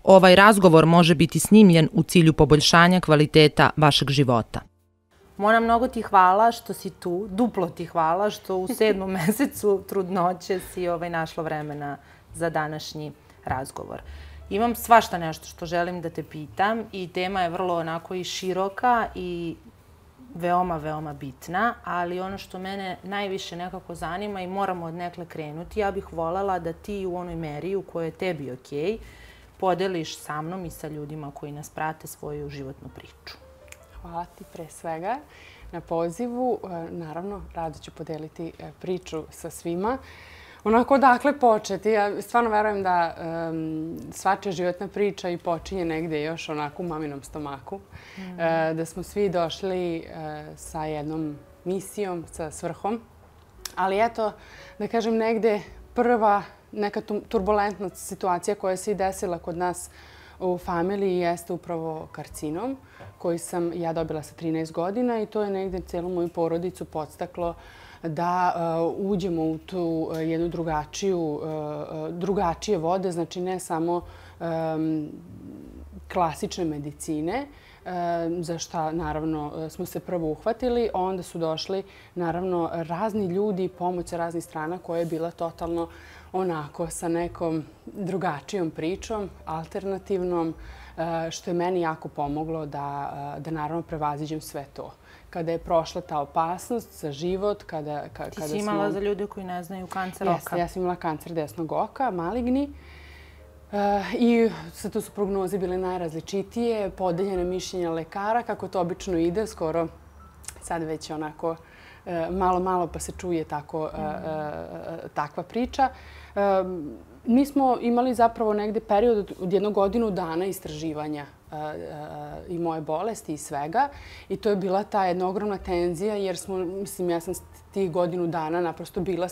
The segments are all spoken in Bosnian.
ovaj razgovor može biti snimljen u cilju poboljšanja kvaliteta vašeg života. Mona, mnogo ti hvala što si tu, duplo ti hvala što u 7. mesecu trudnoće si našla vremena za današnji razgovor. Imam svašta nešto što želim da te pitam i tema je vrlo onako i široka i veoma, veoma bitna, ali ono što mene najviše nekako zanima i moramo od nekle krenuti, ja bih voljela da ti u onoj meri u kojoj je tebi okej, podeliš sa mnom i sa ljudima koji nas prate svoju životnu priču. Hvala ti pre svega na pozivu. Naravno, rado ću podeliti priču sa svima. Onako, odakle početi? Ja stvarno verujem da svačija životna priča i počinje negde još onako u maminom stomaku. Da smo svi došli sa jednom misijom, sa svrhom. Ali eto, da kažem, negde prva neka turbulentna situacija koja se i desila kod nas u familiji jeste upravo karcinom koji sam ja dobila sa 13 godina i to je negde celu moju porodicu podstaklo da uđemo u tu jednu drugačije vode, znači ne samo klasične medicine, za šta naravno smo se prvo uhvatili. Onda su došli naravno razni ljudi, pomoć sa raznih strana koja je bila totalno onako sa nekom drugačijom pričom, alternativnom, što je meni jako pomoglo da naravno prevaziđem sve to. Kada je prošla ta opasnost za život, kada Ti si imala, za ljude koji ne znaju, kancer oka. Jeste, ja sam imala kancer desnog oka, maligni. I sad tu su prognoze bile najrazličitije, podeljene mišljenja lekara, kako to obično ide, skoro sad već onako malo pa se čuje takva priča. Mi smo imali zapravo negde period od 1 godinu dana istraživanja i moje bolesti i svega. I to je bila ta jedna ogromna tenzija jer ja sam tih godinu dana naprosto bila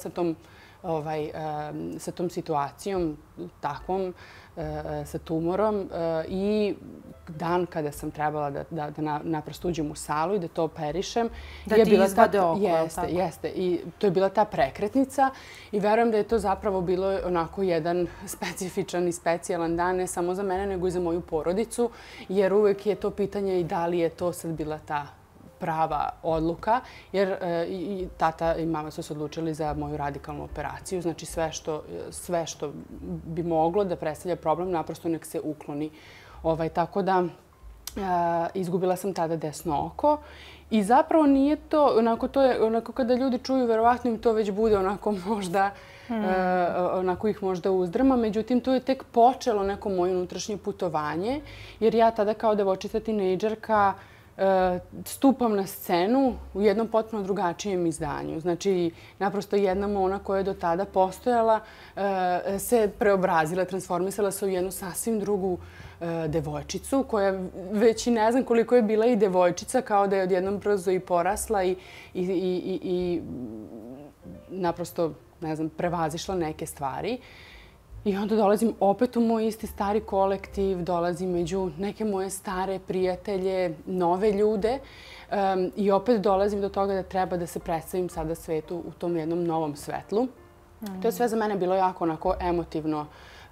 sa tom situacijom takvom, sa tumorom i dan kada sam trebala da naprosto uđem u salu i da to operišem. Da ti izvade oko, tako? Jeste. I to je bila ta prekretnica i verujem da je to zapravo bilo onako jedan specifičan i specijalan dan, ne samo za mene, nego i za moju porodicu, jer uvek je to pitanje i da li je to sad bila ta prava odluka, jer i tata i mama su se odlučili za moju radikalnu operaciju. Znači sve što bi moglo da predstavlja problem, naprosto nek se ukloni. Tako da izgubila sam tada desno oko i zapravo nije to, onako kada ljudi čuju, verovatno im to već bude onako možda, onako ih možda uzdrma. Međutim, to je tek počelo neko moje unutrašnje putovanje, jer ja tada kao devojčica tinejdžerka stupam na scenu u jednom potpuno drugačijem izdanju. Znači, naprosto jedna Mona koja je do tada postojala se preobrazila, transformisala se u jednu sasvim drugu devojčicu koja već i ne znam koliko je bila i devojčica, kao da je odjednom brzo i porasla i naprosto, ne znam, prevazišla neke stvari. I onda dolazim opet u moj isti stari kolektiv, dolazim među neke moje stare prijatelje, nove ljude i opet dolazim do toga da treba da se predstavim sada svetu u tom jednom novom svetlu. To je sve za mene bilo jako onako emotivno,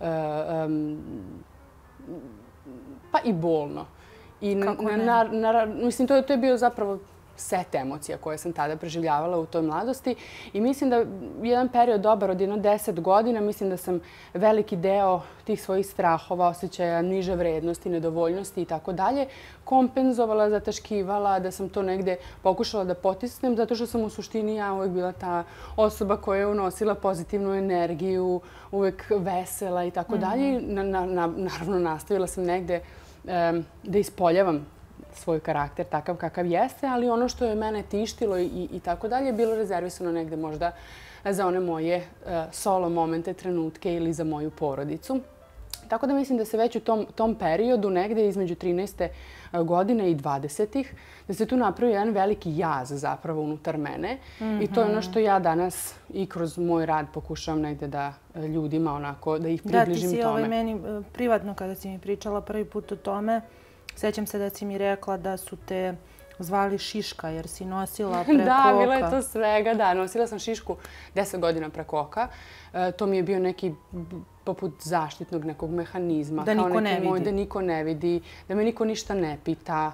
pa i bolno. Kako ne? Mislim, to je bio zapravo set emocija koje sam tada preživljavala u toj mladosti i mislim da jedan period dobar od 10 godina, mislim da sam veliki deo tih svojih strahova, osjećaja niže vrednosti, nedovoljnosti i tako dalje kompenzovala, zataškivala, da sam to negde pokušala da potisnem, zato što sam u suštini ja uvek bila ta osoba koja je unosila pozitivnu energiju, uvek vesela i tako dalje. Naravno, nastavila sam negde da ispoljavam svoj karakter takav kakav jeste, ali ono što je mene tištilo i tako dalje je bilo rezervisano negde možda za one moje solo momente, trenutke ili za moju porodicu. Tako da mislim da se već u tom periodu, negde između 13. godine i 20-ih, da se tu napravio jedan veliki jaz zapravo unutar mene. I to je ono što ja danas i kroz moj rad pokušavam negde da ljudima onako, da ih približim tome. Da, ti si meni privatno kada si mi pričala prvi put o tome, sećam se da si mi rekla da su te zvali Šiška jer si nosila preko oka. Da, bilo je to svega, da. Nosila sam šišku 10 godina preko oka. To mi je bio neki poput zaštitnog nekog mehanizma. Da niko ne vidi. Da niko ne vidi, da me niko ništa ne pita.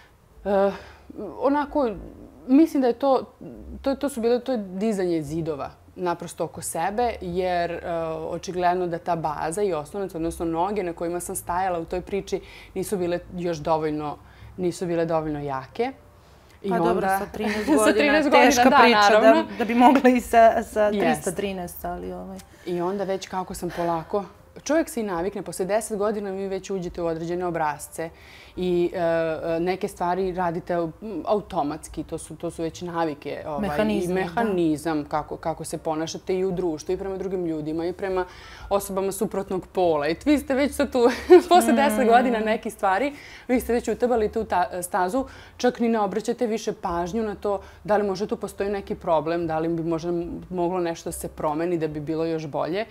Onako, mislim da je to je dizanje zidova naprosto oko sebe, jer očigledno da ta baza i osnovac, odnosno noge na kojima sam stajala u toj priči nisu bile još dovoljno jake. Pa dobro, sa 13 godina teška priča da bi mogla i sa 313, ali ovaj... I onda već kako sam polako... Čovjek se i navikne, posle 10 godina vi već uđete u određene obrasce i neke stvari radite automatski, to su već navike. Mehanizam kako se ponašate i u društvu i prema drugim ljudima i prema osobama suprotnog pola. I vi ste već sad tu, posle 10 godina nekih stvari, vi ste već utabali tu stazu, čak ni ne obraćate više pažnju na to da li možda tu postoji neki problem, da li bi možda moglo nešto da se promeni da bi bilo još bolje.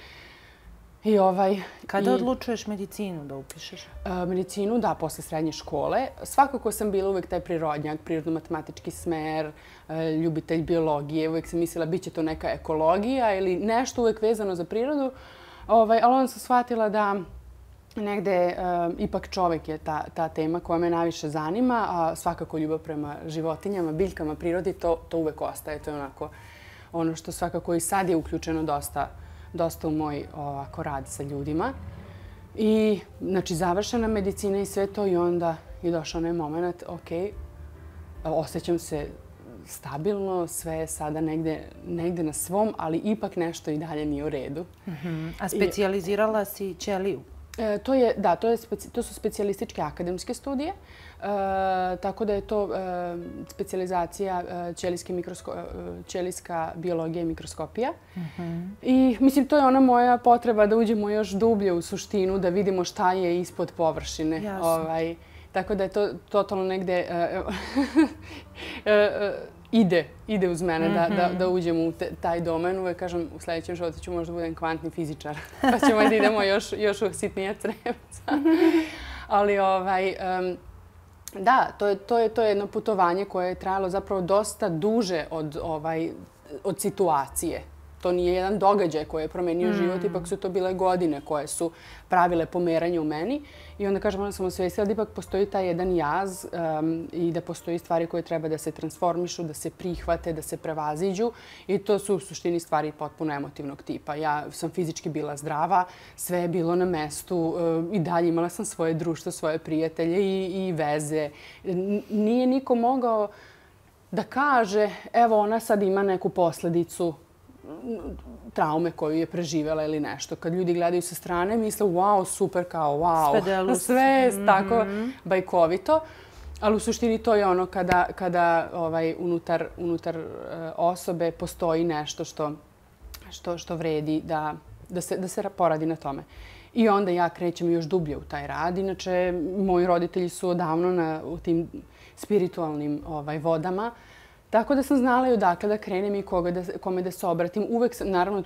Kada odlučuješ medicinu da upišeš? Medicinu, da, posle srednje škole. Svakako sam bila uvek taj prirodnjak, prirodno-matematički smer, ljubitelj biologije. Uvek sam mislila bit će to neka ekologija ili nešto uvek vezano za prirodu. Ali onda sam shvatila da negde ipak čovek je ta tema koja me najviše zanima, a svakako ljubav prema životinjama, biljkama, prirodi, to uvek ostaje. To je onako ono što svakako i sad je uključeno dosta u moj rad sa ljudima. I, znači, završena medicina i sve to i onda je došao onaj moment, ok, osjećam se stabilno, sve je sada negde na svom, ali ipak nešto i dalje nije u redu. A specijalizirala si ćeliju? To su specijalističke akademske studije, tako da je to specijalizacija ćelijska biologija i mikroskopija. I mislim, to je ona moja potreba da uđemo još dublje u suštinu, da vidimo šta je ispod površine. Tako da je to totalno negde ide uz mene da uđem u taj domen. Uvek kažem, u sljedećem životu ću možda budem kvantni fizičar. Pa ćemo da idemo još u sitnije crevca. Ali da, to je jedno putovanje koje je trajalo zapravo dosta duže od situacije. To nije jedan događaj koji je promenio život, ipak su to bile godine koje su pravile pomeranje u meni. I onda, kažem, onda sam osvestila da ipak postoji taj jedan jaz i da postoji stvari koje treba da se transformišu, da se prihvate, da se prevaziđu. I to su u suštini stvari potpuno emotivnog tipa. Ja sam fizički bila zdrava, sve je bilo na mestu i dalje imala sam svoje društvo, svoje prijatelje i veze. Nije niko mogao da kaže, evo, ona sad ima neku posledicu traume koju je preživjela ili nešto. Kad ljudi gledaju sa strane, misle, wow, super, kao wow. Sve je tako bajkovito. Ali u suštini to je ono kada unutar osobe postoji nešto što vredi da se poradi na tome. I onda ja krećem još dublje u taj rad. Inače, moji roditelji su odavno u tim spiritualnim vodama. Tako da sam znala i odakle da krenem i kome da se obratim. Naravno,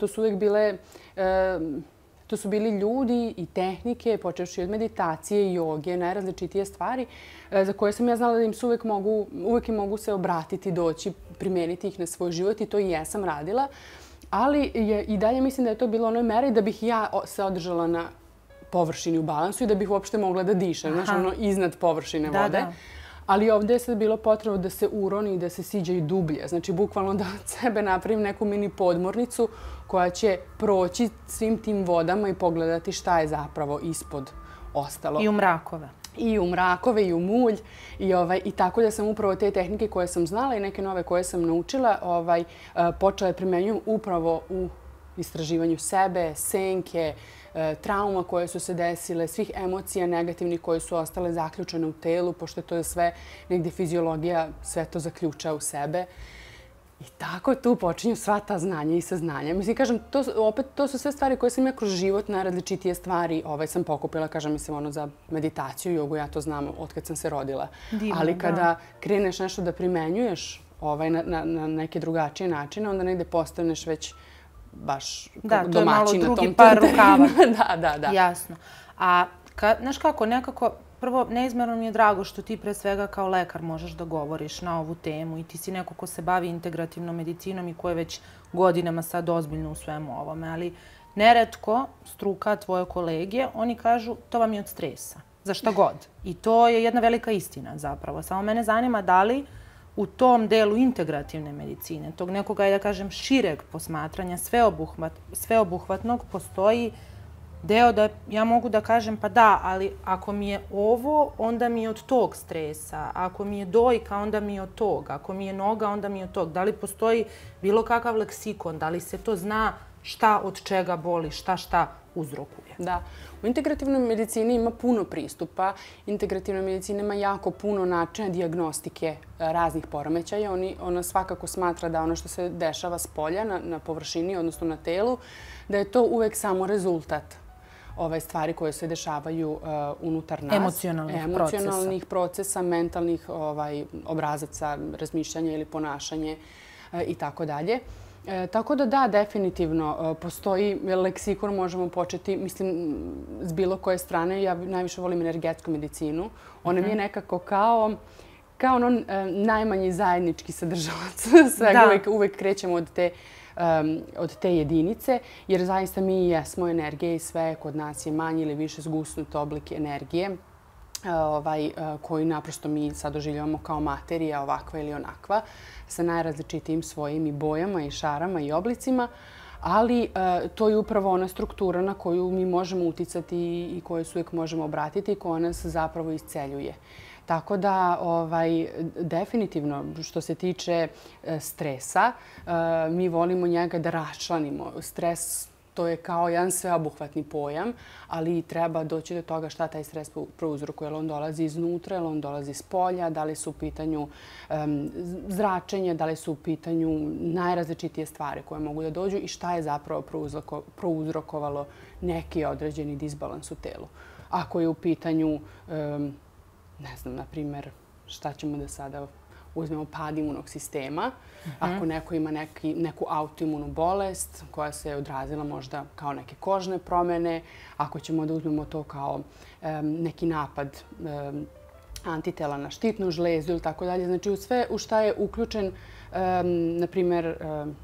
to su bili ljudi i tehnike, počevši od meditacije, joge, najrazličitije stvari za koje sam ja znala da im se uvek mogu se obratiti, doći, primijeniti ih na svoj život i to i jesam radila. Ali i dalje mislim da je to bilo onoj meri da bih ja se održala na površini u balansu i da bih uopšte mogla da dišem, znaš, ono iznad površine vode. Ali ovdje je sad bilo potrebno da se uroni i da se siđe i dublje. Znači, bukvalno da od sebe napravim neku mini podmornicu koja će proći svim tim vodama i pogledati šta je zapravo ispod ostalo. I u mrakove. I u mrakove, i u mulj. I tako da sam upravo te tehnike koje sam znala i neke nove koje sam naučila počela da primenjujem upravo u istraživanju sebe, senke, trauma koje su se desile, svih emocija negativnih koje su ostale zaključene u telu, pošto to je sve negdje fiziologija, sve to zaključa u sebe. I tako tu počinju sva ta znanja i saznanja. Mislim, kažem, to su sve stvari koje sam ja kroz život na različitije stvari sam pokupila, kažem, mislim, ono za meditaciju, jogu, ja to znam od kad sam se rodila. Ali kada kreneš nešto da primenjuješ na neke drugačije načine, onda negdje postaneš već baš domaćin na tom to je malo drugi par rukava. Da. Jasno. A, znaš kako, nekako, prvo, neizmjerno mi je drago što ti pre svega kao lekar možeš da govoriš na ovu temu i ti si neko ko se bavi integrativnom medicinom i ko je već godinama sad ozbiljno u svemu ovome, ali neretko struka, tvoje kolege, oni kažu to vam je od stresa, za šta god. I to je jedna velika istina zapravo. Samo mene zanima da li u tom delu integrativne medicine, tog nekog, da kažem, šireg posmatranja, sveobuhvatnog, postoji deo da ja mogu da kažem pa da, ali ako mi je ovo, onda mi je od tog stresa. Ako mi je dojka, onda mi je od tog. Ako mi je noga, onda mi je od tog. Da li postoji bilo kakav leksikon? Da li se to zna šta od čega boli, šta uzrokuje? Da. U integrativnoj medicini ima puno pristupa. Integrativna medicina ima jako puno načina dijagnostike raznih poremećaja. Ona svakako smatra da ono što se dešava s polja na površini, odnosno na telu, da je to uvek samo rezultat stvari koje se dešavaju unutar nas. Emocionalnih procesa, mentalnih obrazaca, razmišljanja ili ponašanje i tako dalje. Tako da, definitivno postoji leksikon, možemo početi, mislim, s bilo koje strane. Ja najviše volim energetsku medicinu. Ona mi je nekako kao ono najmanji zajednički sadržavac svega. Uvek krećemo od te jedinice, jer zaista mi jesmo energije i sve kod nas je manji ili više zgusnut oblik energije koji naprosto mi sad doživljavamo kao materija ovakva ili onakva, sa najrazličitijim svojim i bojama i šarama i oblicima, ali to je upravo ona struktura na koju mi možemo uticati i koju se uvijek možemo obratiti i koja nas zapravo isceljuje. Tako da, definitivno, što se tiče stresa, mi volimo njega da raščlanimo. Stres, to je kao jedan sveobuhvatni pojam, ali treba doći do toga šta taj stres prouzrokuje. Jel on dolazi iznutra, jel on dolazi iz polja, da li su u pitanju zračenja, da li su u pitanju najrazličitije stvari koje mogu da dođu i šta je zapravo prouzrokovalo neki određeni disbalans u telu. Ako je u pitanju, ne znam, na primjer, šta ćemo da sada uzmemo pad imunog sistema, ako neko ima neku autoimunu bolest koja se odrazila možda kao neke kožne promjene, ako ćemo da uzmemo to kao neki napad antitela na štitnu žlezu ili tako dalje. Znači u sve u šta je uključen, na primjer,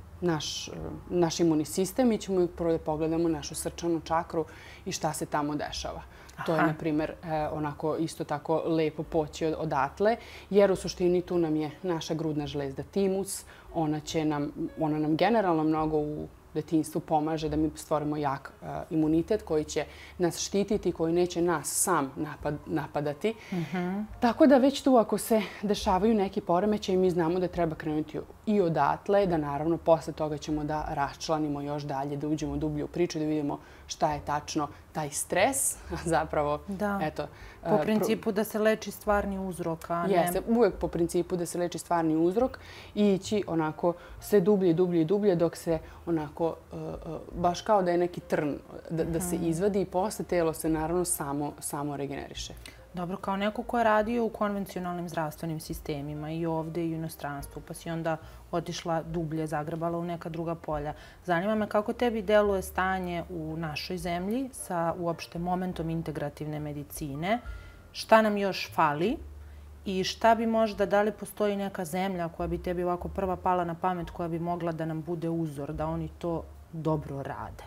naš imunni sistem, mi ćemo prvo da pogledamo našu srčanu čakru i šta se tamo dešava. To je, na primjer, onako isto tako lepo poći odatle, jer u suštini tu nam je naša grudna žlezda timus. Ona nam generalno mnogo u detinjstvu pomaže da mi stvorimo jak imunitet koji će nas štititi, koji neće nas sam napadati. Tako da već tu ako se dešavaju neki poremećaji, mi znamo da treba krenuti i odatle, da naravno posle toga ćemo da raščlanimo još dalje, da uđemo dublje u priču, da vidimo šta je tačno taj stres. Zapravo, eto... Po principu da se leči stvarni uzrok, a ne... Jeste, uvijek po principu da se leči stvarni uzrok i ići onako sve dublje i dublje i dublje dok se onako, baš kao da je neki trn da se izvadi i posle telo se naravno samo regeneriše. Dobro, kao neko ko je radio u konvencionalnim zdravstvenim sistemima i ovde i u inostranstvu, pa si onda otišla dublje, zagrebala u neka druga polja. Zanima me kako tebi deluje stanje u našoj zemlji sa uopšte momentom integrativne medicine, šta nam još fali i šta bi možda, da li postoji neka zemlja koja bi tebi ovako prva pala na pamet, koja bi mogla da nam bude uzor, da oni to dobro rade?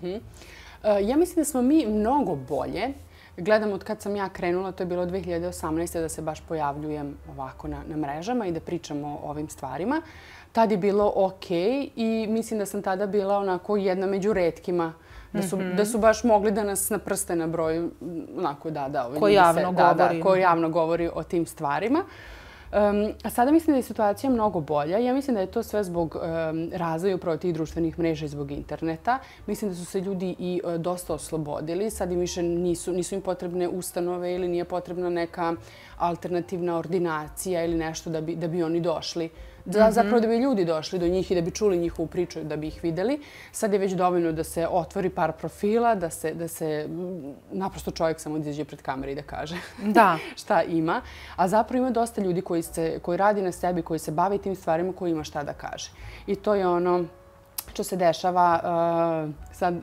Ja mislim da smo mi mnogo bolje. Gledam od kad sam ja krenula, to je bilo 2018. da se baš pojavljujem ovako na mrežama i da pričamo o ovim stvarima. Tad je bilo okej i mislim da sam tada bila onako jedna među retkima da su baš mogli da nas na prste na broju, onako ko javno govori o tim stvarima. A sada mislim da je situacija mnogo bolja. Ja mislim da je to sve zbog razvoja upravo tih društvenih mreža i zbog interneta. Mislim da su se ljudi i dosta oslobodili. Sad im više nisu im potrebne ustanove ili nije potrebna neka alternativna ordinacija ili nešto da bi oni došli. Zapravo da bi ljudi došli do njih i da bi čuli njihovu priču, da bi ih videli. Sad je već dovoljno da se otvori par profila, da se naprosto čovjek samo izađe pred kamere i da kaže šta ima. A zapravo ima dosta ljudi koji radi na sebi, koji se bavi tim stvarima, koji ima šta da kaže. I to je ono što se dešava, sad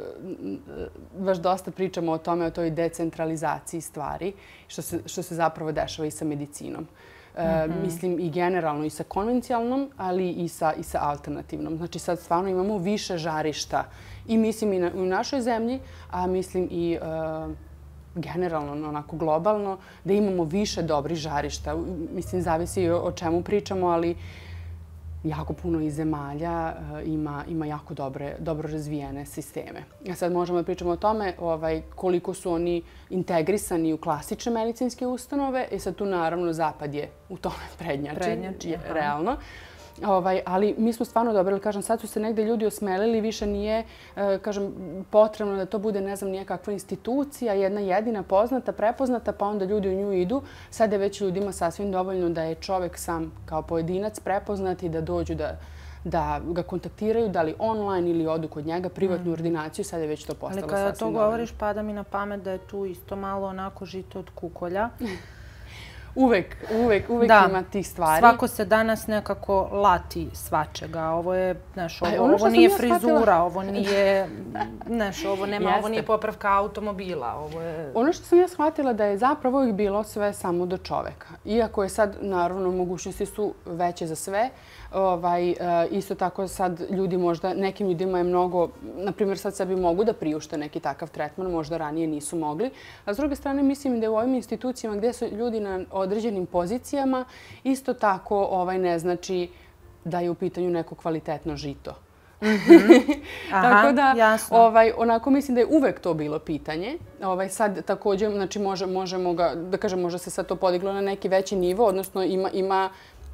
baš dosta pričamo o tome, o toj decentralizaciji stvari, što se zapravo dešava i sa medicinom. Mislim i generalno i sa konvencionalnom, ali i sa alternativnom. Znači sad stvarno imamo više žarišta i mislim i u našoj zemlji, a mislim i generalno, onako globalno, da imamo više dobrih žarišta. Mislim, zavisi o čemu pričamo, ali jako puno iz zemalja ima jako dobro razvijene sisteme. A sad možemo da pričamo o tome koliko su oni integrisani u klasične medicinske ustanove i sad tu naravno Zapad je u tome prednjači, realno. Ali mi smo stvarno dobili, kažem, sad su se negde ljudi osmelili, više nije, kažem, potrebno da to bude, ne znam, nijakakva institucija, jedna jedina poznata, prepoznata, pa onda ljudi u nju idu. Sad je već ljudima sasvim dovoljno da je čovek sam kao pojedinac prepoznat i da dođu da ga kontaktiraju, da li online ili odu kod njega, privatnu ordinaciju, sad je već to postalo sasvim dovoljno. Ali kada to govoriš, pada mi na pamet da je tu isto malo onako žito od kukolja. Uvek ima tih stvari. Svako se danas nekako lati svačega. Ovo je, znaš, ovo nije frizura, ovo nije, znaš, ovo nije popravka automobila. Ono što sam ja shvatila da je zapravo uvijek bilo sve samo do čoveka. Iako je sad, naravno, mogućnosti su veće za sve. Isto tako sad ljudi možda, nekim ljudima je mnogo, na primjer sad sebi mogu da priušte neki takav tretman, možda ranije nisu mogli. A s druge strane mislim da u ovim institucijama gdje su ljudi na određenim pozicijama, isto tako ne znači da je u pitanju neko kvalitetno žito. Tako da, onako mislim da je uvek to bilo pitanje. Sad također, znači možemo ga, da kažem, možda se sad to podiglo na neki veći nivo, odnosno ima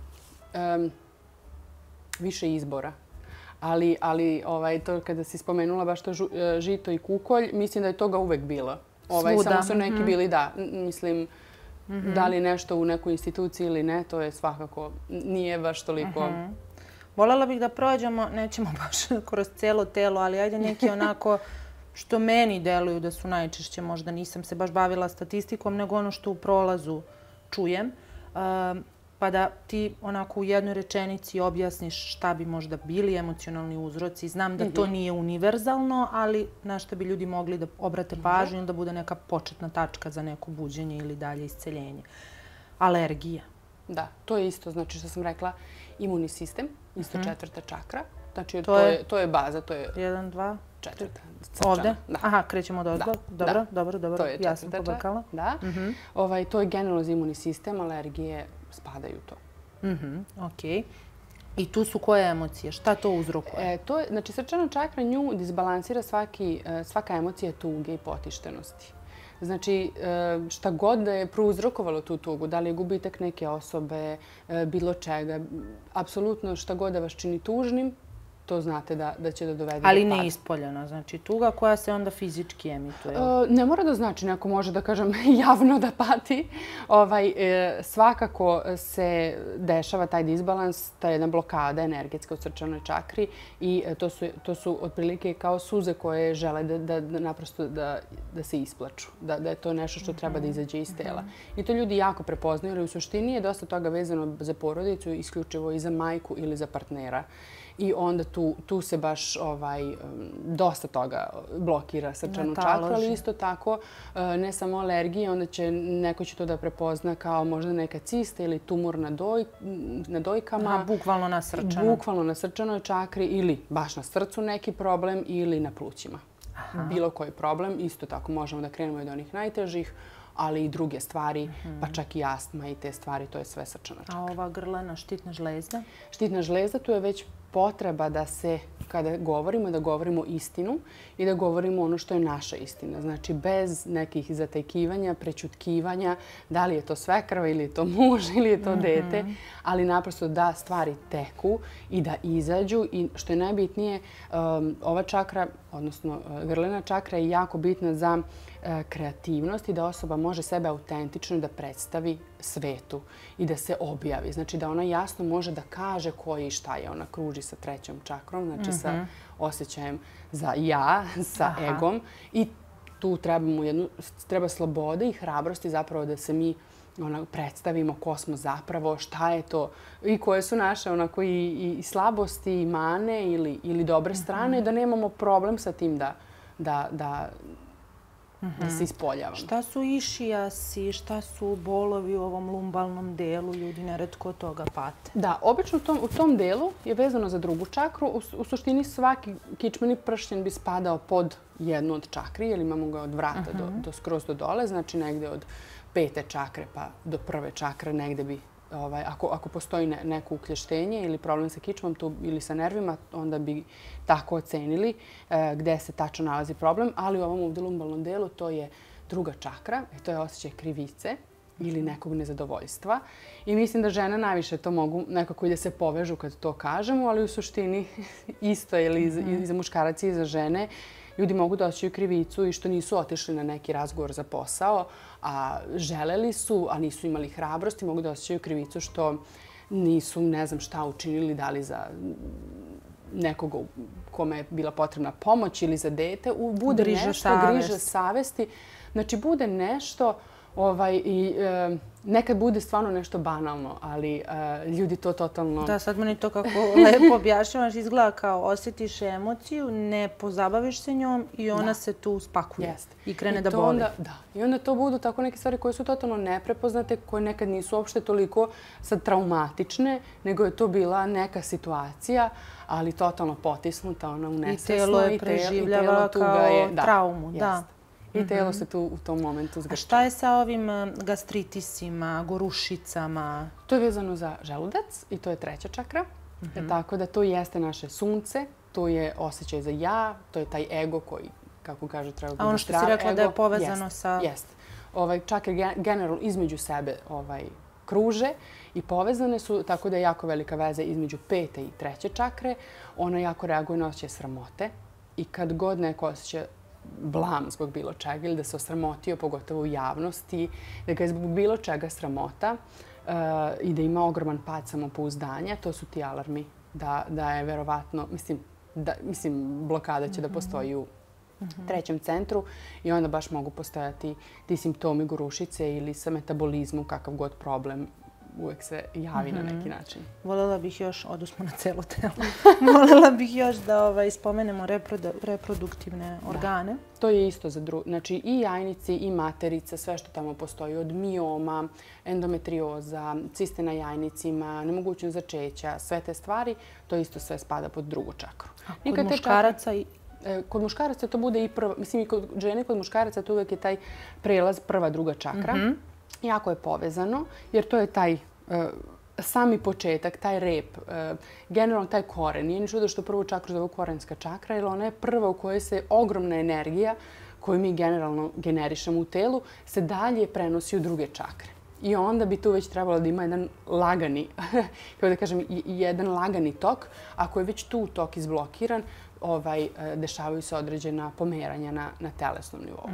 više izbora. Ali to kada si spomenula baš to žito i kukolj, mislim da je toga uvek bilo. Samo su neki bili, da, mislim, da li nešto u nekoj instituciji ili ne, to je svakako, nije baš toliko... Voljela bih da prođemo, nećemo baš kroz cijelo telo, ali ajde neki onako što meni deluju da su najčešće, možda nisam se baš bavila statistikom, nego ono što u prolazu čujem. Pa da ti onako u jednoj rečenici objasniš šta bi možda bili emocionalni uzroci. Znam da to nije univerzalno, ali na šta bi ljudi mogli da obrate pažnju ili da bude neka početna tačka za neko buđenje ili dalje isceljenje. Alergija. Da, to je isto, znači što sam rekla, imunni sistem, isto četvrta čakra. Znači to je baza, to je... 1, 2, četvrta. Ovde? Aha, krećemo od ozgo. Dobro. Ja sam pobrkala. Da. To je generalno imunni sistem, alergije spadaju u to. Okej. I tu su koje emocije? Šta to uzrokuje? Znači, srčana čakra nju disbalansira svaka emocija tuge i potištenosti. Znači, šta god da je prouzrokovalo tu tugu, da li je gubitak neke osobe, bilo čega, apsolutno šta god da vas čini tužnim, to znate da će da dovede do pada. Ali ne ispoljena, znači tuga koja se onda fizički emituje? Ne mora da znači, neko može da kažem javno da pati. Svakako se dešava taj disbalans, ta jedna blokada energetska u srčanoj čakri i to su otprilike kao suze koje žele da naprosto da se isplaču, da je to nešto što treba da izađe iz tela. I to ljudi jako prepoznaju, jer u suštini je dosta toga vezano za porodicu, isključivo i za majku ili za partnera. I onda tu se baš dosta toga blokira srčanu čakru, ali isto tako ne samo alergije, onda neko će to da prepozna kao možda neka cista ili tumor na dojkama. Bukvalno na srčanoj. Bukvalno na srčanoj čakri ili baš na srcu neki problem ili na plućima. Bilo koji problem, isto tako možemo da krenemo od onih najtežih, ali i druge stvari, pa čak i astma i te stvari, to je sve srčana čakra. A ova grlena, štitna žlezda? Štitna žlezda, tu je već potreba da se, kada govorimo, da govorimo istinu i da govorimo ono što je naša istina. Znači, bez nekih zatajkivanja, prećutkivanja, da li je to svekrva ili je to muž ili je to dete, ali naprosto da stvari teku i da izađu. I što je najbitnije, ova čakra, odnosno grlena čakra je jako bitna za kreativnost i da osoba može sebe autentično da predstavi svetu i da se objavi. Znači da ona jasno može da kaže koji i šta je. Ona kruži sa trećom čakrom, znači sa osjećajem za ja, sa egom. I tu treba slobode i hrabrosti zapravo da se mi predstavimo ko smo zapravo, šta je to i koje su naše i slabosti i mane ili dobre strane, da nemamo problem sa tim da da se ispoljavamo. Šta su išijasi, šta su bolovi u ovom lumbalnom delu? Ljudi neretko od toga pate. Da, obično u tom delu je vezano za drugu čakru. U suštini svaki kičmeni pršljen bi spadao pod jednu od čakri, jer imamo ga od vrata skroz do dole, znači negde od 5. čakre pa do 1. čakre negde bi, ako postoji neko uklještenje ili problem sa kičmom ili sa nervima, onda bi tako ocenili gde se tačno nalazi problem, ali u ovom ovdje lumbalnom delu to je druga čakra, to je osjećaj krivice ili nekog nezadovoljstva. I mislim da žene najviše to mogu nekako i da se povežu kad to kažemo, ali u suštini isto je i za muškarac i za žene. Ljudi mogu da osjećaju krivicu i što nisu otišli na neki razgovor za posao, a želeli su, a nisu imali hrabrosti, mogu da osjećaju krivicu što nisu, ne znam šta, učinili, dali za nekoga kome je bila potrebna pomoć ili za dete. Bude nešto, griža savesti. Znači, bude nešto i nekad bude stvarno nešto banalno, ali ljudi to totalno... Da, sad meni to kako lepo objašnjavaš, izgleda kao osjetiš emociju, ne pozabaviš se njom i ona se tu spakuje i krene da boli. Da, i onda to budu tako neke stvari koje su totalno neprepoznate, koje nekad nisu uopšte toliko sad traumatične, nego je to bila neka situacija, ali totalno potisnuta, ona unesesno. I telo je preživljava kao traumu, da. I telo se tu u tom momentu zgrče. A šta je sa ovim gastritisima, gorušicama? To je vezano za želudac i to je 3. čakra. Tako da to jeste naše sunce, to je osjećaj za ja, to je taj ego koji, kako kažu, treba biti zdrav ego. A ono što si rekla da je povezano sa... Jeste. Čakre generalno između sebe kruže i povezane su, tako da je jako velika veza između 5. i 3. čakre. Ona jako reaguje na osjećaj sramote i kad god neko osjeća blam zbog bilo čega ili da se osramotio, pogotovo u javnosti, da ga je zbog bilo čega sramota i da ima ogroman pad samopouzdanja, to su ti alarmi da je verovatno, mislim, blokada će da postoji u 3. centru i onda baš mogu postojati ti simptomi gorušice ili sa metabolizmu, kakav god problem uvek se javi na neki način. Voljela bih još, odusmo na celo telo, voljela bih još da spomenemo reproduktivne organe. To je isto za drugo. Znači i jajnici i materica, sve što tamo postoji, od mioma, endometrioza, ciste na jajnicima, nemogućnost začeća, sve te stvari, to isto sve spada pod drugu čakru. A kod muškaraca i... Kod muškaraca to bude i prva, mislim i kod žene, kod muškaraca to uvek je taj prelaz prva, druga čakra. Jako je povezano, jer to je taj sami početak, taj rep, generalno taj koren. Nije ni čudo što prvu čakru zovu korenska čakra, jer ona je prva u kojoj se ogromna energija koju mi generalno generišemo u telu, se dalje prenosi u druge čakre. I onda bi tu već trebalo da ima jedan lagani, kako da kažem, jedan lagani tok. Ako je već tu tok izblokiran, dešavaju se određena pomeranja na telesnom nivou.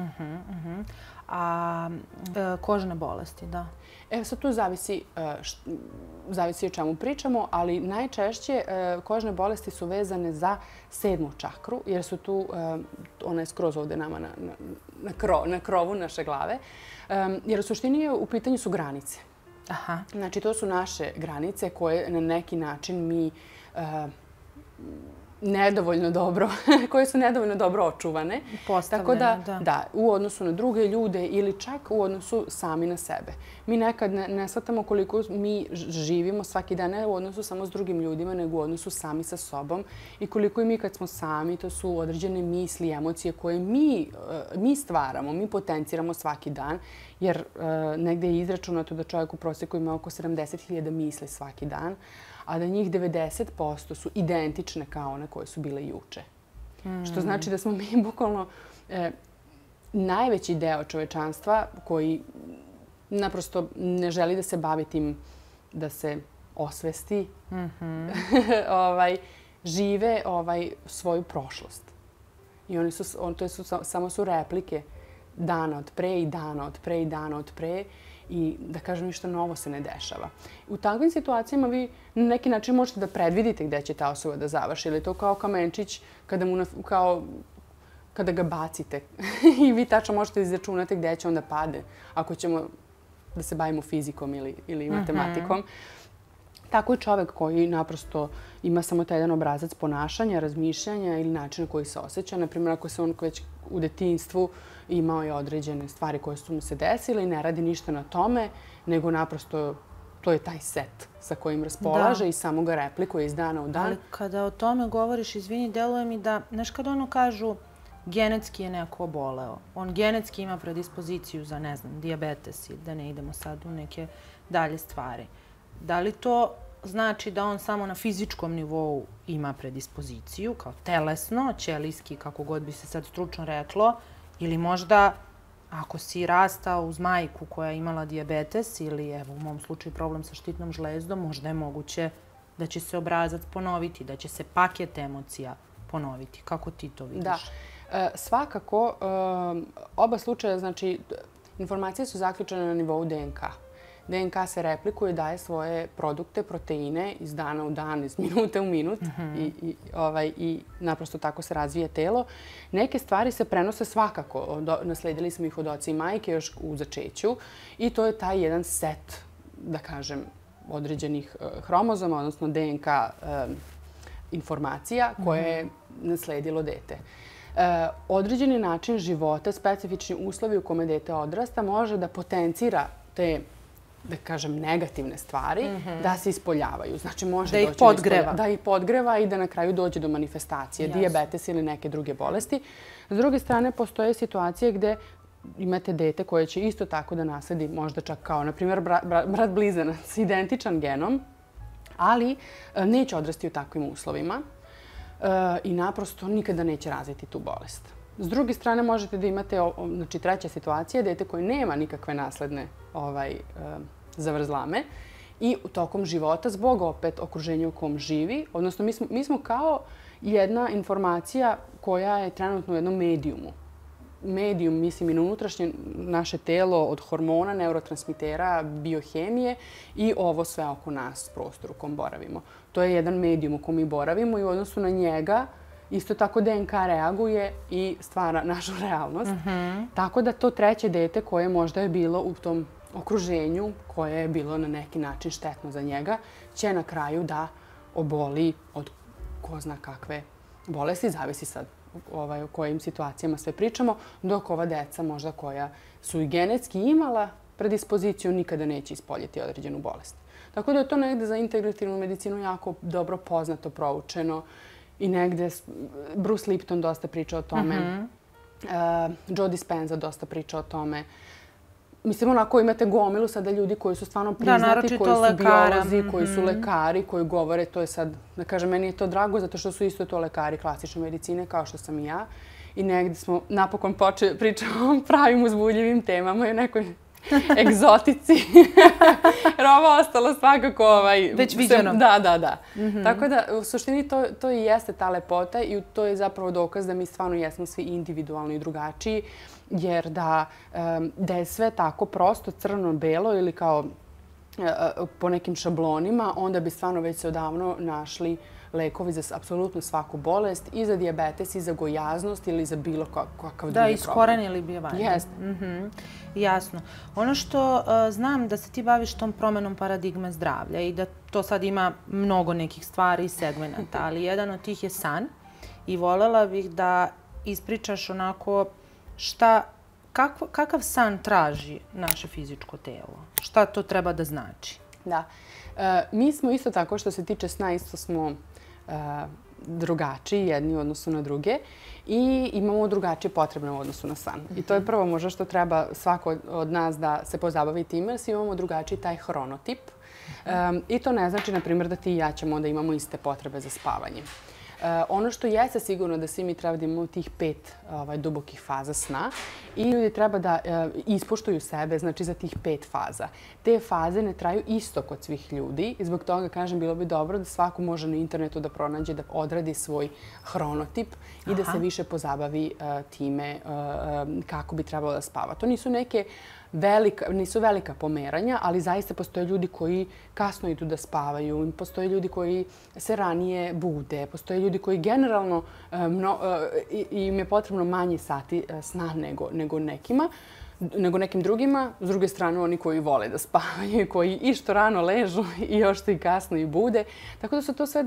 A kožne bolesti, da? Sad tu zavisi o čemu pričamo, ali najčešće kožne bolesti su vezane za 7. čakru, jer su tu, ona je skroz ovde nama na krovu naše glave, jer u suštini u pitanju su granice. Znači, to su naše granice koje na neki način mi nedovoljno dobro, koje su nedovoljno dobro očuvane. Postavljene, da. U odnosu na druge ljude ili čak u odnosu sami na sebe. Mi nekad ne shvatamo koliko mi živimo svaki dan, ne u odnosu samo s drugim ljudima, nego u odnosu sami sa sobom. I koliko i mi kad smo sami, to su određene misli, emocije koje mi stvaramo, mi potenciramo svaki dan. Jer negde je izračunato da čovjek u prosjeku ima oko 70.000 misli svaki dan, a da njih 90% su identične kao one koje su bile juče. Što znači da smo mi bukvalno najveći deo čovečanstva koji naprosto ne želi da se bavi tim, da se osvesti, žive svoju prošlost. I samo su replike dana od pre i dana od pre i dana od pre. I da kažem, ništa novo se ne dešava. U takvim situacijama vi na neki način možete da predvidite gde će ta osoba da završi. Ili je to kao kamenčić kada ga bacite i vi tačno možete izračunati gde će onda pade ako ćemo da se bavimo fizikom ili matematikom. Tako i čovek koji naprosto ima samo taj jedan obrazac ponašanja, razmišljanja ili način na koji se osjeća. Naprimjer, ako se on već u detinjstvu imao je određene stvari koje su mu se desile i ne radi ništa na tome, nego naprosto to je taj set sa kojim raspolaže i samo ga replikuje iz dana u dan. Ali kada o tome govoriš, izvini, deluje mi da, znaš, kada ono kažu genetski je neko oboleo, on genetski ima predispoziciju za, ne znam, dijabetes ili da ne idemo sad u neke dalje stvari. Da li to znači da on samo na fizičkom nivou ima predispoziciju, kao telesno, ćelijski, kako god bi se sad stručno reklo, ili možda ako si rastao uz majku koja je imala dijabetes ili, evo, u mom slučaju problem sa štitnom žlezdom, možda je moguće da će se obrazac ponoviti, da će se paket emocija ponoviti. Kako ti to vidiš? Da. Svakako, oba slučaja, znači, informacije su zaključene na nivou DNK. DNK se replikuje, daje svoje produkte, proteine iz dana u dan, iz minute u minut i naprosto tako se razvija telo. Neke stvari se prenose svakako. Nasledili smo ih od oca i majke još u začeću i to je taj jedan set, da kažem, određenih hromozoma, odnosno DNK informacija koje je nasledilo dete. Određeni način života, specifični uslovi u kome dete odrasta može da potencira te, da kažem, negativne stvari, da se ispoljavaju. Znači, može da ih podgreva. Da ih podgreva i da na kraju dođe do manifestacije, dijabetes ili neke druge bolesti. S druge strane, postoje situacije gde imate dete koje će isto tako da nasledi, možda čak kao, na primjer, brat blizanac, identičan genom, ali neće odrasti u takvim uslovima i naprosto nikada neće razviti tu bolest. S druge strane, možete da imate, znači, treća situacija, dete koje nema nikakve nasledne zavrzlame i tokom života, zbog opet okruženja u kom živi, odnosno mi smo kao jedna informacija koja je trenutno u jednom medijumu. Medijum, mislim, i na unutrašnje naše telo od hormona, neurotransmitera, biohemije i ovo sve oko nas, prostor u kom boravimo. To je jedan medijum u kom mi boravimo i u odnosu na njega isto tako DNK reaguje i stvara našu realnost. Tako da to treće dete koje možda je bilo u tom okruženju, koje je bilo na neki način štetno za njega, će na kraju da oboli od ko zna kakve bolesti, zavisi sad o kojim situacijama sve pričamo, dok ova deca možda koja su i genetski imala predispoziciju nikada neće ispoljiti određenu bolest. Tako da je to negde za integrativnu medicinu jako dobro poznato, proučeno i negde Bruce Lipton dosta priča o tome, Joe Dispenza dosta priča o tome. Mislim, onako imate gomilu sada ljudi koji su stvarno priznati, koji su biolozi, koji su lekari, koji govore, to je sad, da kažem, meni je to drago zato što su isto to lekari klasične medicine kao što sam i ja. I negdje smo napokon počeli pričati o pravim uzbuljivim temama i o nekoj egzotici. Jer ovo ostalo svakako... Već viđeno. Da. Tako da, u suštini, to i jeste ta lepota i to je zapravo dokaz da mi stvarno jesmo svi individualno i drugačiji. Jer da je sve tako prosto, crno-belo ili kao po nekim šablonima, onda bi stvarno već se odavno našli lekovi za apsolutno svaku bolest, i za dijabetes, i za gojaznost ili za bilo kakav drugi problem. Da, iskorenili bi je valjda. Jeste. Jasno. Ono što znam da se ti baviš tom promenom paradigme zdravlja i da to sad ima mnogo nekih stvari i segmenata, ali jedan od tih je san i voljela bih da ispričaš onako kakav san traži naše fizičko telo? Šta to treba da znači? Da. Mi smo isto tako, što se tiče sna, isto smo drugačiji jedni u odnosu na druge i imamo drugačije potrebne u odnosu na san. I to je prvo možda što treba svako od nas da se pozabavi time, jer imamo drugačiji taj hronotip. I to ne znači, na primjer, da ti i ja ćemo da imamo iste potrebe za spavanje. Ono što jeste sigurno da svi mi treba da imamo tih 5 dubokih faza sna i ljudi treba da ispoštuju sebe, znači za tih 5 faza. Te faze ne traju isto kod svih ljudi i zbog toga, kažem, bilo bi dobro da svako može na internetu da pronađe, da odradi svoj hronotip i da se više pozabavi time kako bi trebalo da spava. To nisu velika pomeranja, ali zaista postoje ljudi koji kasno idu da spavaju, postoje ljudi koji se ranije bude, postoje ljudi koji generalno im je potrebno manje sati sna nego nekim drugima. S druge strane, oni koji vole da spavaju, koji i što rano ležu i još što i kasno i bude. Tako da su to sve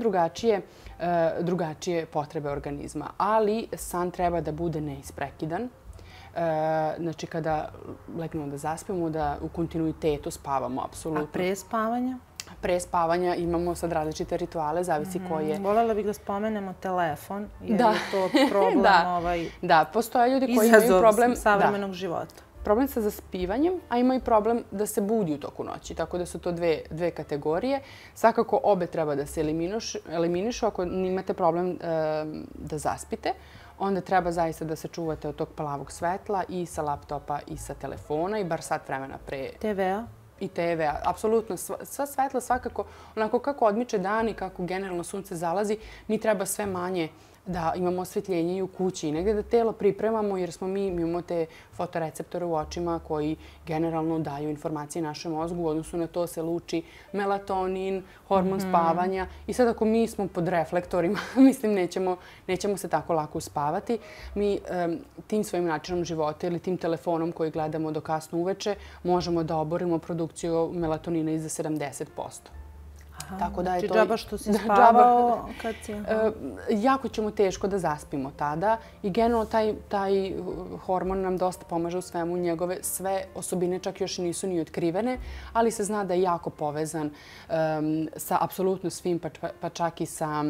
drugačije potrebe organizma. Ali san treba da bude neisprekidan. Znači, kada legnemo da zaspimo, da u kontinuitetu spavamo, apsolutno. A pre spavanja? Pre spavanja imamo sad različite rituale, zavisi koji je. Voljela bih da spomenemo telefon, jer je to problem, Da, postoje ljudi koji imaju problem savremenog života. Problem sa zaspivanjem, a ima i problem da se budi u toku noći. Tako da su to dve kategorije. Svakako obe treba da se eliminišu ako imate problem da zaspite. Onda treba zaista da se čuvate od tog plavog svetla i sa laptopa i sa telefona i bar sat vremena pre. TV-a? I TV-a. Apsolutno. Sva svetla svakako, onako kako odmiče dan i kako generalno sunce zalazi, mi treba sve manje da imamo osvetljenje i u kući i negdje da telo pripremamo jer mi imamo te fotoreceptore u očima koji generalno daju informacije našem mozgu. U odnosu na to se luči melatonin, hormon spavanja i sad ako mi smo pod reflektorima, mislim nećemo se tako lako uspavati. Mi tim svojim načinom života ili tim telefonom koji gledamo do kasno uveče možemo da oborimo produkciju melatonina i za 70%. Tako da je to... Džaba što si spavao kad si... Jako ćemo teško da zaspimo tada i generalno taj hormon nam dosta pomaže u svemu. Njegove sve osobine čak još nisu ni otkrivene, ali se zna da je jako povezan sa apsolutno svim, pa čak i sa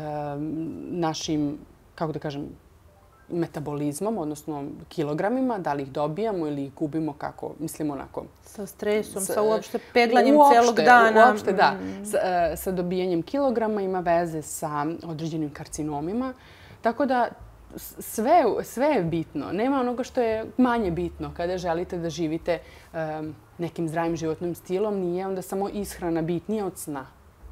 našim, kako da kažem, metabolizmom, odnosno kilogramima, da li ih dobijamo ili ih gubimo, kako mislimo onako... Sa stresom, sa uopšte peglanjem celog dana. Uopšte, da. Sa dobijanjem kilograma ima veze sa određenim karcinomima. Tako da sve je bitno. Nema onoga što je manje bitno kada želite da živite nekim zdravim životnim stilom. Nije onda samo ishrana bitnija od sna.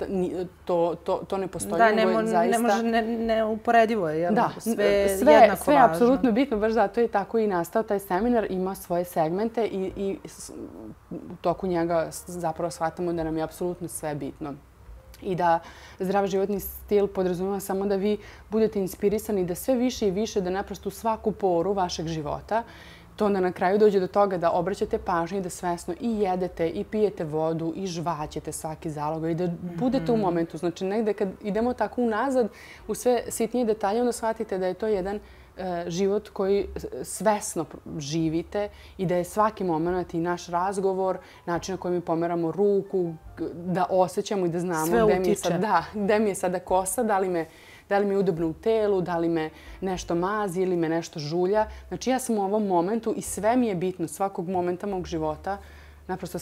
To ne postoji. Da, neuporedivo je. Da, sve jednako važno. Sve je apsolutno bitno, baš zato je tako i nastao taj seminar. Ima svoje segmente i u toku njega zapravo shvatamo da nam je apsolutno sve bitno. I da zdrav životni stil podrazumeva samo da vi budete inspirisani da sve više i više, da naprosto u svaku poru vašeg života to onda na kraju dođe do toga da obraćate pažnju i da svesno i jedete i pijete vodu i žvaćete svaki zalogaj i da budete u momentu. Znači, negde kad idemo tako unazad u sve sitnije detalje, onda shvatite da je to jedan život koji svesno živite i da je svaki moment i naš razgovor, način na koji mi pomeramo ruku, da osjećamo i da znamo gde mi je sada kosa, da li mi je udobno u telu, da li me nešto mazi ili me nešto žulja. Znači, ja sam u ovom momentu i sve mi je bitno, svakog momenta mog života, naprosto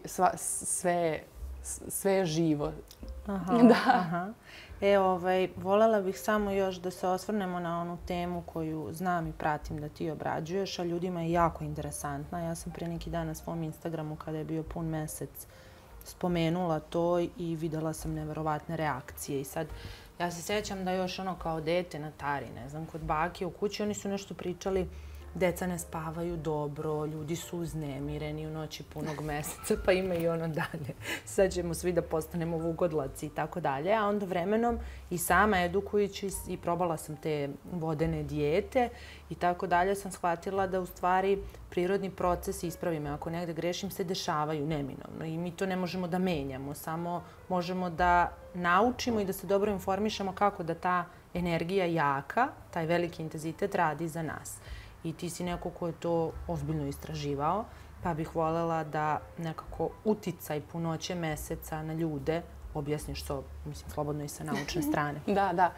sve je živo. Voljela bih samo još da se osvrnemo na onu temu koju znam i pratim da ti obrađuješ, a ljudima je jako interesantna. Ja sam pre neki dan na svom Instagramu, kada je bio pun mesec, spomenula to i videla sam neverovatne reakcije. I sad, ja se sjećam da još kao dete na Tari, ne znam, kod bake u kući, oni su nešto pričali, deca ne spavaju dobro, ljudi su uznemireni u noći punog meseca, pa ima i ono dalje. Sad ćemo svi da postanemo vugodlaci i tako dalje. A onda vremenom i sama edukujući i probala sam te vodene dijete i tako dalje sam shvatila da u stvari prirodni procesi, ispravi me ako negde grešim, se dešavaju neminovno i mi to ne možemo da menjamo, samo možemo da naučimo i da se dobro informišemo kako da ta energija jaka, taj veliki intenzitet radi za nas. I ti si neko ko je to ozbiljno istraživao, pa bih voljela da nekako uticaj punoće meseca na ljude objasniš to, mislim, slobodno i sa naučne strane. Da.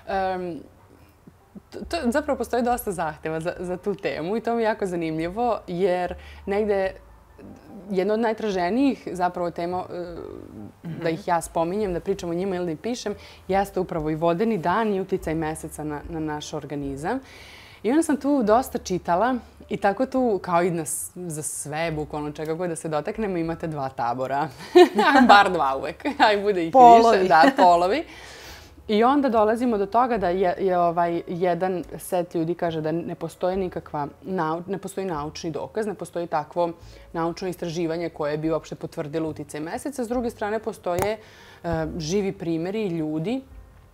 Zapravo postoji dosta zahteva za tu temu i to mi je jako zanimljivo jer negde jedna od najtraženijih zapravo tema da ih ja spominjem, da pričam o njima ili da pišem, jeste upravo i vodeni dan i uticaj meseca na naš organizam. I onda sam tu dosta čitala i tako tu, kao i za sve, bukvalno čega god da se dotaknemo, imate dva tabora. Bar dva uvek. Aj, bude ih više. Da, polovi. I onda dolazimo do toga da je jedan set ljudi kaže da ne postoji naučni dokaz, ne postoji takvo naučno istraživanje koje bi uopšte potvrdilo uticaj meseca. S druge strane, postoje živi primjeri ljudi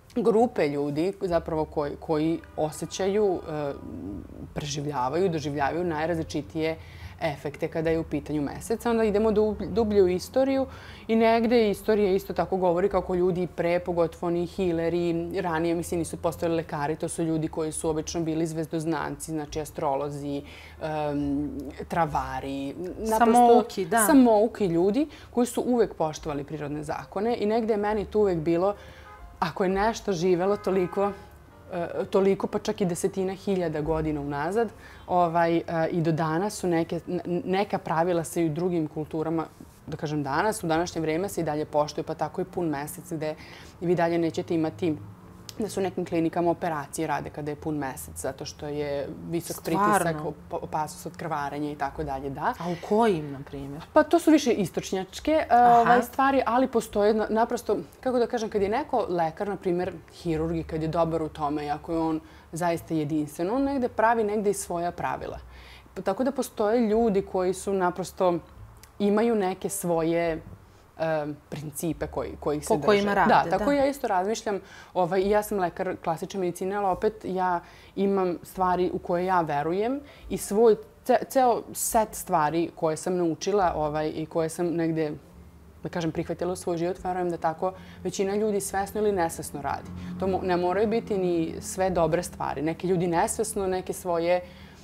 grupe ljudi zapravo koji osjećaju, preživljavaju, doživljavaju najrazličitije efekte kada je u pitanju mesec. Onda idemo dublje u istoriju i negde istorija isto tako govori kako ljudi pre, pogotovo oni healeri, ranije mislim nisu postojali lekari, to su ljudi koji su obično bili zvezdoznanci, znači astrolozi, travari. Samouki, da. Samouki ljudi koji su uvek poštovali prirodne zakone i negde je meni tu uvek bilo, ako je nešto živelo toliko, pa čak i desetina hiljada godina unazad, i do danas su neka pravila se i u drugim kulturama, da kažem danas, u današnje vreme se i dalje poštuju, pa tako i pun mesec gde vi dalje nećete imati da su u nekim klinikama operacije rade kada je pun mesec, zato što je visok pritisak, opasnost od krvarenja i tako dalje, da. A u kojim, na primjer? Pa to su više istočnjačke stvari, ali postoje naprosto, kako da kažem, kad je neko lekar, na primjer hirurg, kad je dobar u tome i ako je on zaista jedinstven, on negde pravi negde i svoja pravila. Tako da postoje ljudi koji su naprosto, imaju neke svoje principe koji se drže. Po kojima rade, da. Da, tako ja isto razmišljam. Ja sam lekar klasične medicine, ali opet ja imam stvari u koje ja verujem i svoj ceo set stvari koje sam naučila i koje sam negde, da kažem, prihvatila u svoj život, verujem da tako većina ljudi svesno ili nesvesno radi. To ne moraju biti ni sve dobre stvari. Neki ljudi nesvesno, neke svoje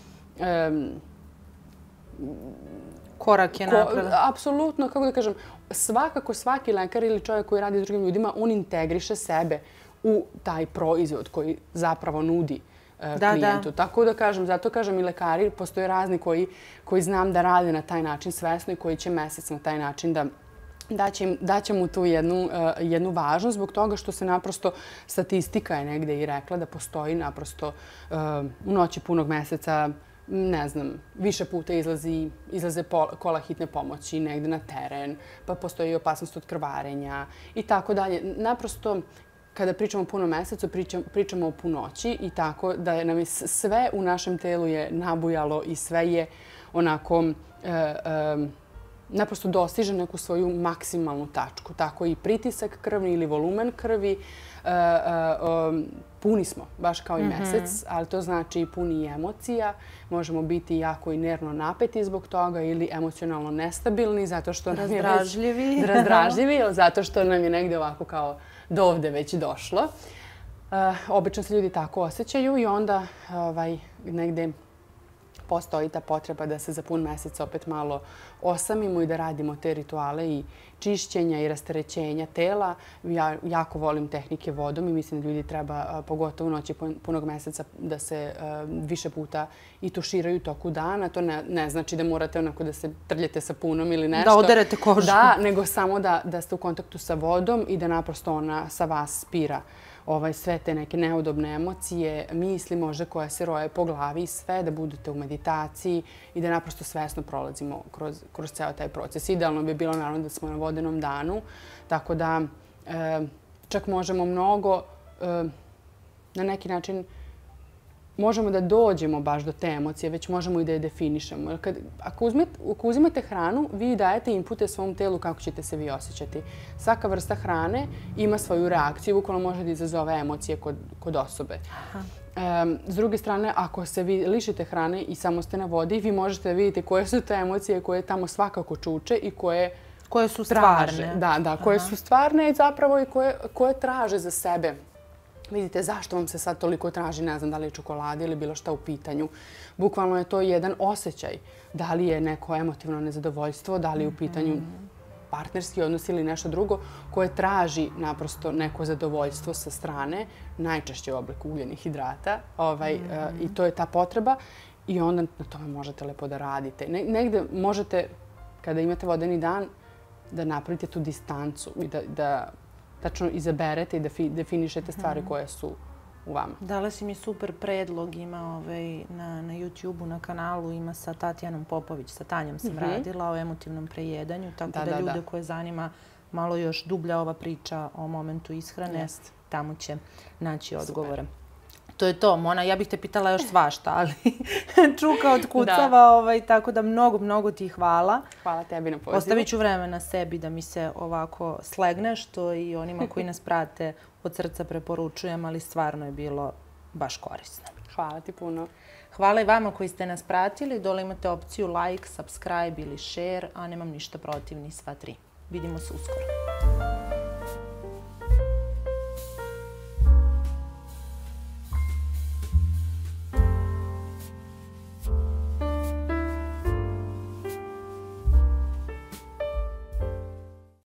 korake naprave. Apsolutno, kako da kažem, svakako svaki lekar ili čovjek koji radi s drugim ljudima, on integriše sebe u taj proizvod koji zapravo nudi klijentu. Tako da kažem, zato kažem i lekari, postoje razni koji znam da rade na taj način svesno i koji će mesec na taj način daće mu tu jednu važnost zbog toga što se naprosto statistika je negde i rekla da postoji naprosto u noći punog meseca, ne znam, više puta izlaze kola hitne pomoći negde na teren, pa postoji opasnost od krvarenja i tako dalje. Naprosto, kada pričamo o punom mesecu, pričamo o punoći i tako da nam je sve u našem telu je nabujalo i sve je onako naprosto dostiže neku svoju maksimalnu tačku. Tako i pritisak krvni ili volumen krvi. Puni smo, baš kao i mesec, ali to znači i puni emocija. Možemo biti jako i nervno napeti zbog toga ili emocionalno nestabilni zato što nam je razdražljivi, zato što nam je negde ovako kao do ovde već došlo. Obično se ljudi tako osjećaju i onda negde postoji ta potreba da se za pun mesec opet malo osamimo i da radimo te rituale i čišćenja i rasterećenja tela. Ja jako volim tehnike vodom i mislim da ljudi treba, pogotovo u noći punog meseca, da se više puta i tuširaju toku dana. To ne znači da morate onako da se trljete sa punom ili nešto. Da oderete kožu. Da, nego samo da ste u kontaktu sa vodom i da naprosto ona sa vas spira sve te neke neudobne emocije, misli možda koje se roje po glavi i sve, da budete u meditaciji i da naprosto svesno prolazimo kroz ceo taj proces. Idealno bi bilo naravno da smo na vodenom danu, tako da čak možemo mnogo na neki način možemo da dođemo baš do te emocije, već možemo i da je definišemo. Ako uzimate hranu, vi dajete inpute svom telu kako ćete se vi osjećati. Svaka vrsta hrane ima svoju reakciju, bukvalno može da izazove emocije kod osobe. S druge strane, ako se vi lišite hrane i samo ste na vodi, vi možete da vidite koje su te emocije koje tamo svakako čuče i koje su stvarne. Da, koje su stvarne i zapravo i koje traže za sebe. Vidite zašto vam se sad toliko traži, ne znam da li je čokolada ili bilo šta u pitanju. Bukvalno je to jedan osjećaj. Da li je neko emotivno nezadovoljstvo, da li je u pitanju partnerski odnos ili nešto drugo koje traži naprosto neko zadovoljstvo sa strane, najčešće u obliku ugljenih hidrata. I to je ta potreba i onda na tome možete lepo da radite. Negde možete, kada imate vodeni dan, da napravite tu distancu i da tačno izaberete i da definišete stvari koje su u vama. Dala si mi super predlog, ima na YouTube-u, na kanalu, ima sa Tatjanom Popović, sa Tanjom sam radila o emotivnom prejedanju, tako da ljude koje zanima malo još dublja ova priča o momentu ishrane, tamo će naći odgovore. to je to. Mona, ja bih te pitala još svašta, ali čuka otkucava, tako da mnogo ti hvala. Hvala tebi na pozivu. Ostavit ću vremena sebi da mi se ovako slegne, što i onima koji nas prate od srca preporučujem, ali stvarno je bilo baš korisno. Hvala ti puno. Hvala i vama koji ste nas pratili. Dole imate opciju like, subscribe ili share, a nemam ništa protiv ni sva tri. Vidimo se uskoro.